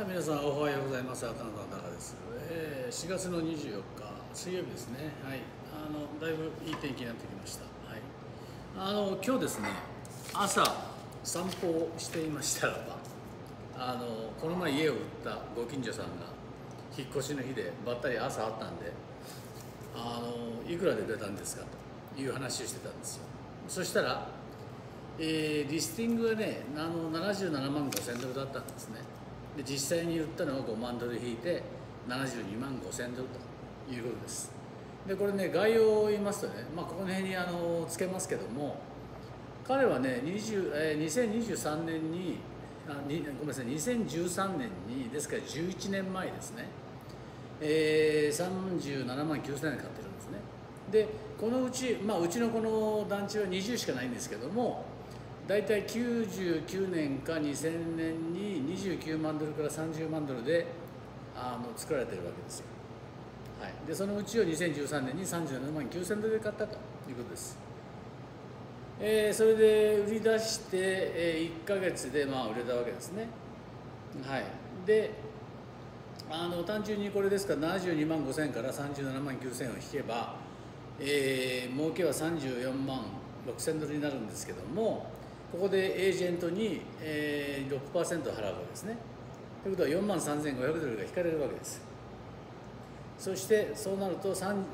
皆さんおはようございます。渡辺隆です。4月の24日水曜日ですね。はい。だいぶいい天気になってきました。はい。今日ですね、朝散歩をしていましたらば、この前家を売ったご近所さんが引っ越しの日でばったり朝あったんで、いくらで売れたんですかという話をしてたんですよ。そしたら、リスティングがね、77万5000ドルだったんですね。で実際に売ったのは5万ドル引いて72万5000ドルということです。でこれね、概要を言いますとね、この辺につけますけども、彼はね、2023年にごめんなさい、2013年に、ですから11年前ですね、37万9000円買ってるんですね。でこのうち、うちのこの団地は20しかないんですけども、大体99年か2000年に29万ドルから30万ドルで作られてるわけですよ。はい、でそのうちを2013年に37万9000ドルで買ったということです。それで売り出して、1ヶ月で売れたわけですね。はい、で単純にこれですから72万5000円から37万9000円を引けば、儲けは34万6000ドルになるんですけども、ここでエージェントに 6% 払うわけですね。ということは4万3500ドルが引かれるわけです。そしてそうなると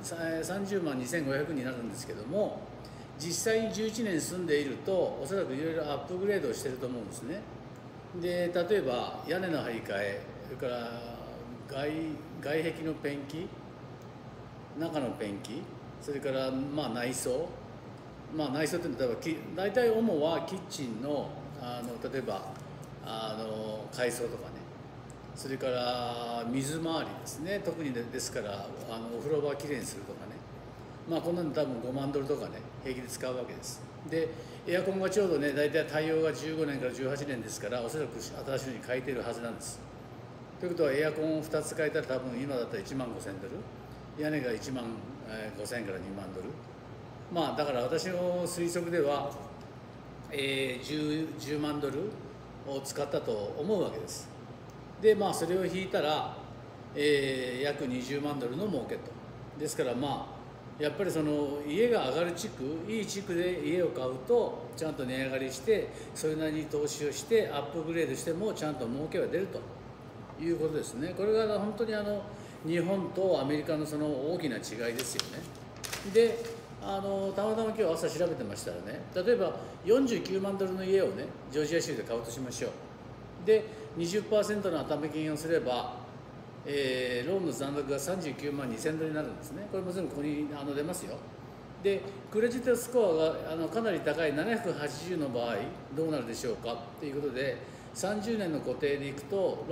30万2500になるんですけども、実際に11年住んでいるとおそらくいろいろアップグレードをしていると思うんですね。で例えば屋根の張り替え、それから外壁のペンキ、中のペンキ、それから内装、内装っていうのは大体主はキッチンの例えば改装とかね、それから水回りですね、特にですからお風呂場をきれいにするとかね、こんなの多分5万ドルとかね、平気で使うわけです。でエアコンがちょうどね、大体対応が15年から18年ですから、おそらく新しいのに変えているはずなんです。ということはエアコンを2つ変えたら多分今だったら1万5000ドル、屋根が1万5000から2万ドル、だから私の推測では、10万ドルを使ったと思うわけです。でそれを引いたら、約20万ドルの儲けと。ですからやっぱりその家が上がる地区、いい地区で家を買うとちゃんと値上がりして、それなりに投資をしてアップグレードしてもちゃんと儲けは出るということですね。これが本当に日本とアメリカのその大きな違いですよね。でたまたま今日朝調べてましたらね、例えば49万ドルの家をね、ジョージア州で買うとしましょう。で 20% の頭金をすれば、ローンの残額が39万2000ドルになるんですね。これも全部ここに出ますよ。でクレジットスコアがかなり高い780の場合どうなるでしょうかっていうことで、30年の固定でいくと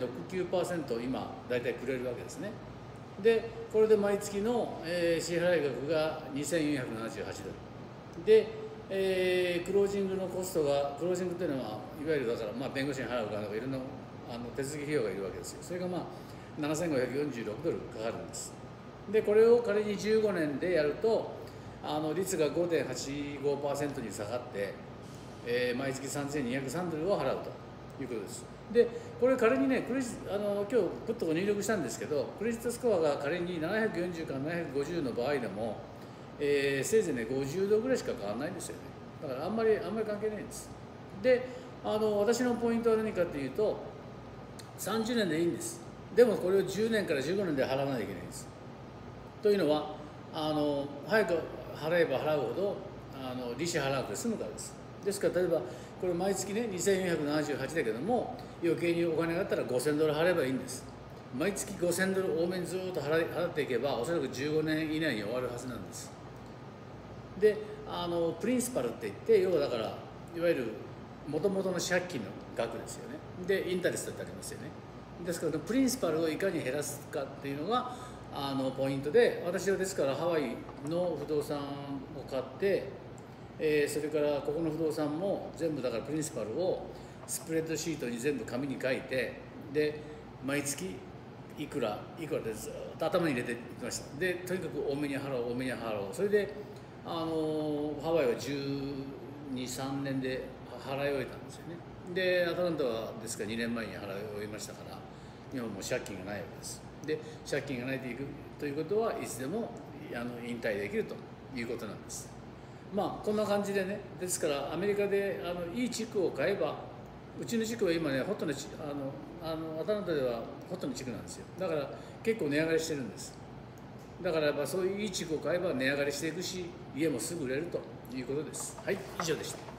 6.69% 今大体くれるわけですね。でこれで毎月の、支払い額が2478ドルで、クロージングのコストが、クロージングというのはいわゆるだから弁護士に払うかとかいろんな手続き費用がいるわけですよ。それが7546ドルかかるんです。でこれを仮に15年でやると率が 5.85% に下がって、毎月3203ドルを払うということです。でこれ仮にね、今日プッと入力したんですけど、クレジットスコアが仮に740から750の場合でも、せいぜいね50度ぐらいしか変わらないんですよね。だからあんまり関係ないんです。で私のポイントは何かというと、30年でいいんです。でもこれを10年から15年で払わないといけないんです。というのは早く払えば払うほど利子払わなくて済むからです。ですから例えばこれ毎月ね2478だけども、余計にお金があったら5000ドル払えばいいんです。毎月5000ドル多めにずっと払っていけば、おそらく15年以内に終わるはずなんです。でプリンシパルっていって、要はだからいわゆる元々の借金の額ですよね。でインタレストってありますよね。ですからプリンシパルをいかに減らすかっていうのがポイントで、私はですからハワイの不動産を買って、それからここの不動産も全部だからプリンシパルをスプレッドシートに全部紙に書いて、で毎月いくらでずっと頭に入れていきました。でとにかく多めに払おう多めに払おう。それでハワイは12、3年で払い終えたんですよね。でアトランタはですから2年前に払い終えましたから、 日本も借金がないわけです。で借金がないということはいつでも引退できるということなんです。まあこんな感じでね、ですからアメリカでいい地区を買えば、うちの地区は今ねホットなアトランタではホットな地区なんですよ。だから結構値上がりしてるんです。だからやっぱそういういい地区を買えば値上がりしていくし、家もすぐ売れるということです。はい、以上でした。